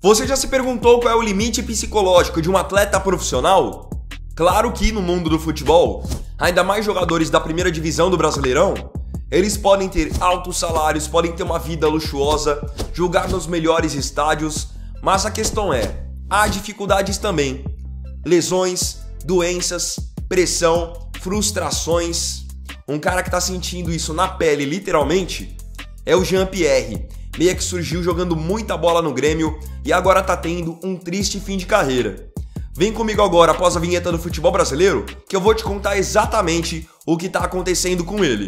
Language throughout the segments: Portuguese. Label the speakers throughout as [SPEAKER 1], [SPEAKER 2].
[SPEAKER 1] Você já se perguntou qual é o limite psicológico de um atleta profissional? Claro que no mundo do futebol, ainda mais jogadores da primeira divisão do Brasileirão, eles podem ter altos salários, podem ter uma vida luxuosa, jogar nos melhores estádios, mas a questão é, há dificuldades também. Lesões, doenças, pressão, frustrações. Um cara que tá sentindo isso na pele, literalmente, é o Jean-Pierre, meia que surgiu jogando muita bola no Grêmio e agora tá tendo um triste fim de carreira. Vem comigo agora após a vinheta do futebol brasileiro que eu vou te contar exatamente o que tá acontecendo com ele.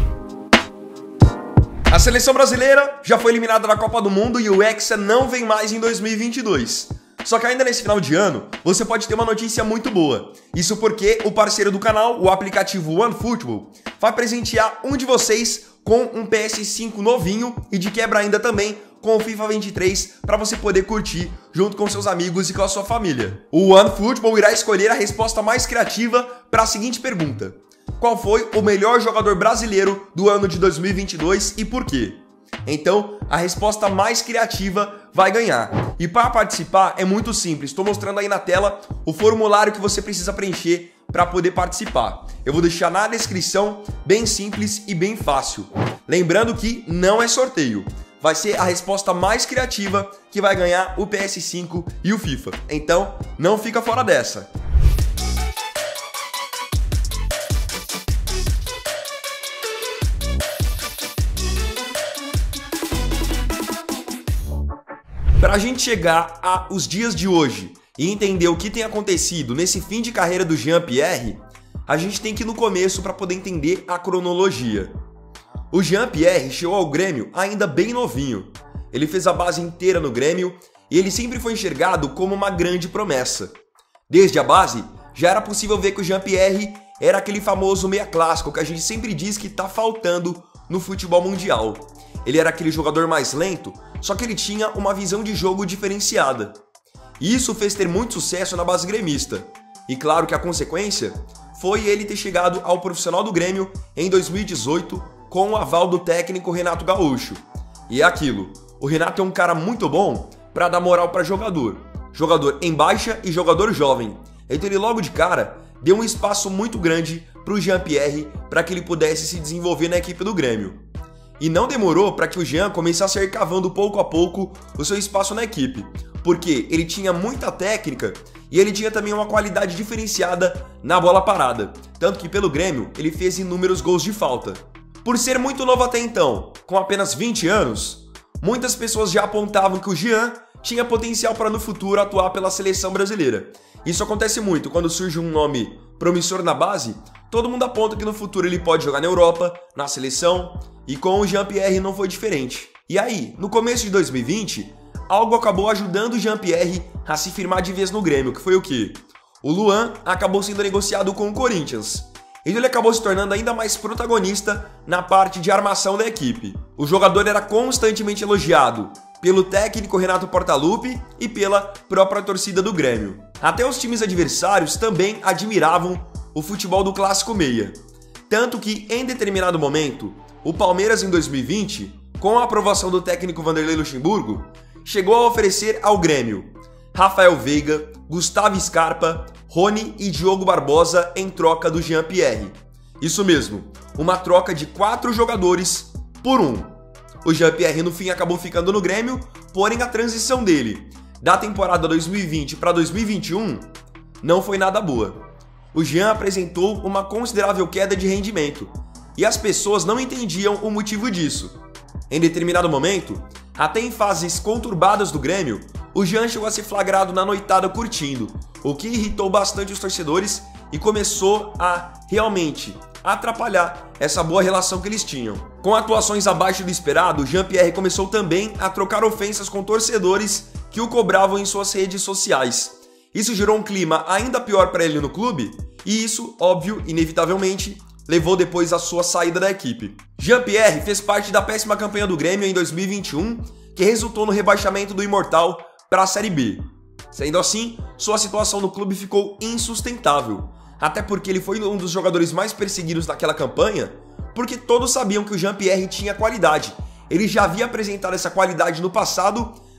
[SPEAKER 1] A seleção brasileira já foi eliminada da Copa do Mundo e o Hexa não vem mais em 2022. Só que ainda nesse final de ano, você pode ter uma notícia muito boa. Isso porque o parceiro do canal, o aplicativo OneFootball, vai presentear um de vocês com um PS5 novinho e de quebra ainda também com o FIFA 23 para você poder curtir junto com seus amigos e com a sua família. O OneFootball irá escolher a resposta mais criativa para a seguinte pergunta: qual foi o melhor jogador brasileiro do ano de 2022 e por quê? Então, a resposta mais criativa vai ganhar. E para participar é muito simples, estou mostrando aí na tela o formulário que você precisa preencher para poder participar. Eu vou deixar na descrição, bem simples e bem fácil. Lembrando que não é sorteio, vai ser a resposta mais criativa que vai ganhar o PS5 e o FIFA. Então, não fica fora dessa. Para a gente chegar aos dias de hoje e entender o que tem acontecido nesse fim de carreira do Jean-Pierre, a gente tem que ir no começo para poder entender a cronologia. O Jean-Pierre chegou ao Grêmio ainda bem novinho. Ele fez a base inteira no Grêmio e ele sempre foi enxergado como uma grande promessa. Desde a base, já era possível ver que o Jean-Pierre era aquele famoso meia clássico que a gente sempre diz que está faltando no futebol mundial. Ele era aquele jogador mais lento, só que ele tinha uma visão de jogo diferenciada. E isso fez ter muito sucesso na base gremista. E claro que a consequência foi ele ter chegado ao profissional do Grêmio em 2018 com o aval do técnico Renato Gaúcho. E é aquilo, o Renato é um cara muito bom para dar moral para jogador em baixa e jogador jovem. Então ele logo de cara deu um espaço muito grande para o Jean-Pierre para que ele pudesse se desenvolver na equipe do Grêmio. E não demorou para que o Jean começasse a ir cavando pouco a pouco o seu espaço na equipe, porque ele tinha muita técnica e ele tinha também uma qualidade diferenciada na bola parada, tanto que pelo Grêmio ele fez inúmeros gols de falta. Por ser muito novo até então, com apenas 20 anos, muitas pessoas já apontavam que o Jean tinha potencial para no futuro atuar pela seleção brasileira. Isso acontece muito quando surge um nome promissor na base, todo mundo aponta que no futuro ele pode jogar na Europa, na seleção, e com o Jean-Pierre não foi diferente. E aí, no começo de 2020, algo acabou ajudando o Jean-Pierre a se firmar de vez no Grêmio, que foi o quê? O Luan acabou sendo negociado com o Corinthians. E ele acabou se tornando ainda mais protagonista na parte de armação da equipe. O jogador era constantemente elogiado pelo técnico Renato Portaluppi e pela própria torcida do Grêmio. Até os times adversários também admiravam o futebol do clássico meia. Tanto que, em determinado momento, o Palmeiras em 2020, com a aprovação do técnico Vanderlei Luxemburgo, chegou a oferecer ao Grêmio Rafael Veiga, Gustavo Scarpa, Rony e Diogo Barbosa em troca do Jean-Pierre. Isso mesmo, uma troca de 4 jogadores por 1. O Jean-Pierre no fim acabou ficando no Grêmio, porém a transição dele da temporada 2020 para 2021 não foi nada boa. O Jean apresentou uma considerável queda de rendimento e as pessoas não entendiam o motivo disso. Em determinado momento, até em fases conturbadas do Grêmio, o Jean chegou a ser flagrado na noitada curtindo, o que irritou bastante os torcedores e começou a realmente atrapalhar essa boa relação que eles tinham. Com atuações abaixo do esperado, Jean-Pierre começou também a trocar ofensas com torcedores que o cobravam em suas redes sociais. Isso gerou um clima ainda pior para ele no clube e isso, óbvio, inevitavelmente, levou depois à sua saída da equipe. Jean-Pierre fez parte da péssima campanha do Grêmio em 2021, que resultou no rebaixamento do Imortal para a Série B. Sendo assim, sua situação no clube ficou insustentável, até porque ele foi um dos jogadores mais perseguidos naquela campanha, porque todos sabiam que o Jean-Pierre tinha qualidade. Ele já havia apresentado essa qualidade no passado,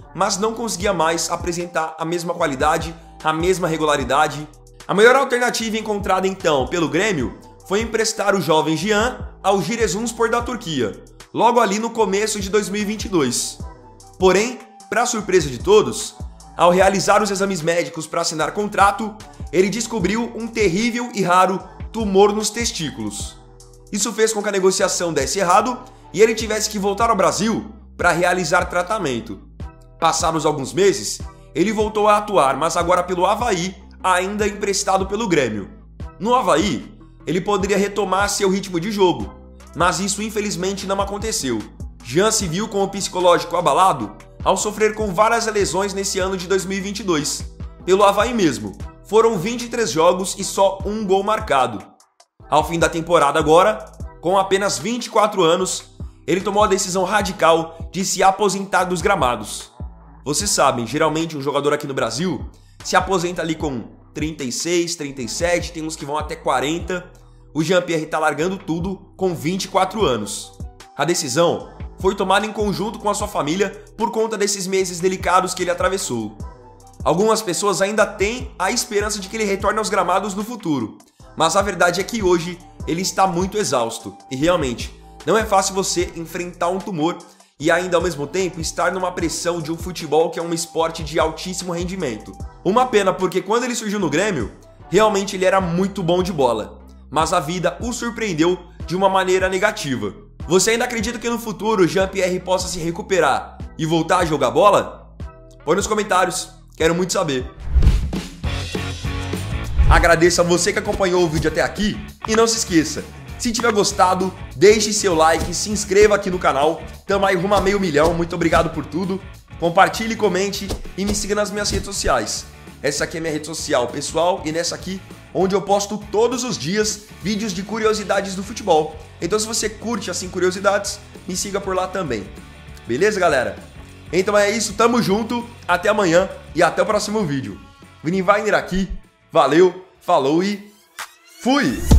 [SPEAKER 1] mas não conseguia mais apresentar a mesma qualidade, a mesma regularidade. A melhor alternativa encontrada então pelo Grêmio foi emprestar o jovem Jean ao Giresunspor da Turquia, logo ali no começo de 2022. Porém, para surpresa de todos, ao realizar os exames médicos para assinar contrato, ele descobriu um terrível e raro tumor nos testículos. Isso fez com que a negociação desse errado e ele tivesse que voltar ao Brasil para realizar tratamento. Passados alguns meses, ele voltou a atuar, mas agora pelo Avaí, ainda emprestado pelo Grêmio. No Avaí, ele poderia retomar seu ritmo de jogo, mas isso infelizmente não aconteceu. Jean se viu com o psicológico abalado ao sofrer com várias lesões nesse ano de 2022. Pelo Avaí mesmo, foram 23 jogos e só um gol marcado. Ao fim da temporada agora, com apenas 24 anos, ele tomou a decisão radical de se aposentar dos gramados. Vocês sabem, geralmente um jogador aqui no Brasil se aposenta ali com 36, 37, tem uns que vão até 40. O Jean-Pierre está largando tudo com 24 anos. A decisão foi tomada em conjunto com a sua família por conta desses meses delicados que ele atravessou. Algumas pessoas ainda têm a esperança de que ele retorne aos gramados no futuro, mas a verdade é que hoje ele está muito exausto e realmente não é fácil você enfrentar um tumor e ainda ao mesmo tempo estar numa pressão de um futebol que é um esporte de altíssimo rendimento. Uma pena porque quando ele surgiu no Grêmio, realmente ele era muito bom de bola, mas a vida o surpreendeu de uma maneira negativa. Você ainda acredita que no futuro o Jean-Pierre possa se recuperar e voltar a jogar bola? Põe nos comentários, quero muito saber. Agradeço a você que acompanhou o vídeo até aqui e não se esqueça, se tiver gostado, deixe seu like, se inscreva aqui no canal, tamo aí rumo a 500 mil, muito obrigado por tudo, compartilhe, comente e me siga nas minhas redes sociais. Essa aqui é minha rede social pessoal e nessa aqui, onde eu posto todos os dias vídeos de curiosidades do futebol. Então se você curte assim curiosidades, me siga por lá também. Beleza, galera? Então é isso, tamo junto, até amanhã e até o próximo vídeo. Vini Wagner aqui, valeu, falou e fui!